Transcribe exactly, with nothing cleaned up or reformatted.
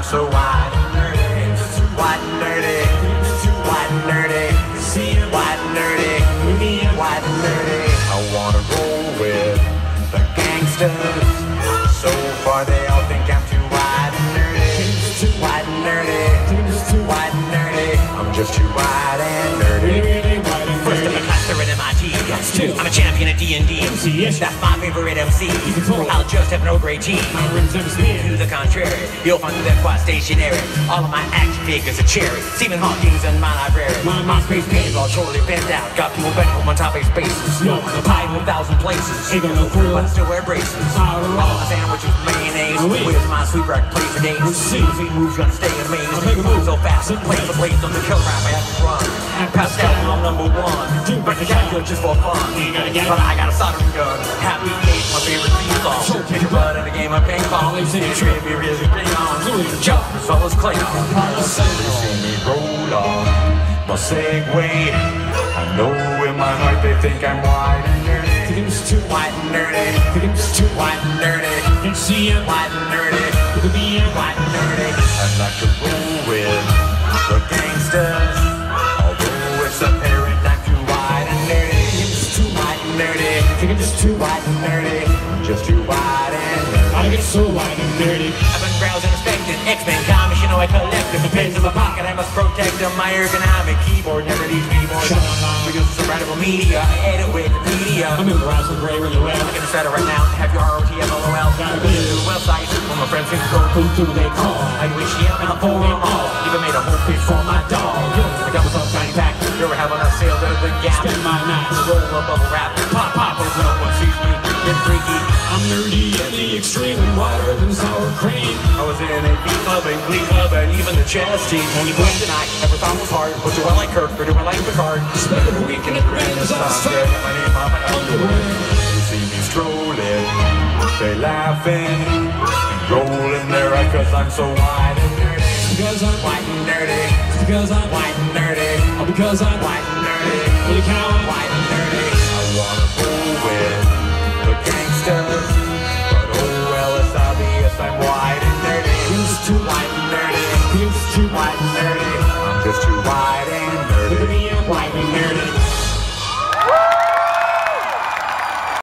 so white and nerdy, white and nerdy, white and nerdy, white and nerdy, white and nerdy. I wanna roll with the gangsters. So far they all think I'm too white and nerdy, white and nerdy, white and nerdy. I'm just too white and nerdy. First in my class, they're at M I T. I'm a champion at D and D. That's my favorite M C. I'll just have no great team. To the contrary, you'll find that quite stationary. All of my action figures are cherry. Stephen Hawking's in my library. My space paint's all totally bent out. Got people bent from on top of spaces. Hide in a thousand places. But I still wear braces. All my sandwiches, mayonnaise. Where's my sweet break place for days? Sweet moves gonna stay amazed. Move so fast, place the blades on the kill rap. I have to run. Passed out, I'm number one. But the calculus just for fun. But I got a soldering gun. Happy days, my favorite theme song. Take your blood in a game of ping pong. It's trivia, really bring on. Jump as well as Clay. They see me roll on my Segway. I know in my heart they think I'm white and nerdy. White and nerdy. White and nerdy. White and nerdy. White and nerdy. I'd like to roll with the gangsters. Although it's apparent I'm too white and nerdy. White and nerdy. I'm just too white and nerdy. I'm just too white and nerdy. I get so white and nerdy. I've been browsing, inspecting X-Men comics, you know I collect them. The pens in my pocket, I must protect them. My ergonomic keyboard never needs keyboard. Because it's a radical media, I edit with the media. I'm in browsing gray really well. I'm gonna start it right now. Have your R O T F L O L. Gotta be a new website. When my friends think go through through they call. I wish you and I'll pull them all. Even made a whole page for my dog. I got myself tiny pack. You ever have on a sale at the Gap? Spend my nights. Roll a bubble wrap. Pop, pop, but no one sees me. Get freaky. I'm nerdy at the extreme and whiter than sour cream. I was in a beat club and glee club and even the chess team. Only question I ever thought was hard. But do I like Kirk or do I like Picard? Spend a weekend at Rand's. I'm straight my name on my underwear. They see me strolling, they laughing, rolling their eyes cause I'm so white and nerdy. Because I'm white and nerdy. Because I'm white and nerdy. Oh, because I'm white and nerdy. Holy cow, I'm white and nerdy. I wanna roll with the gangsters.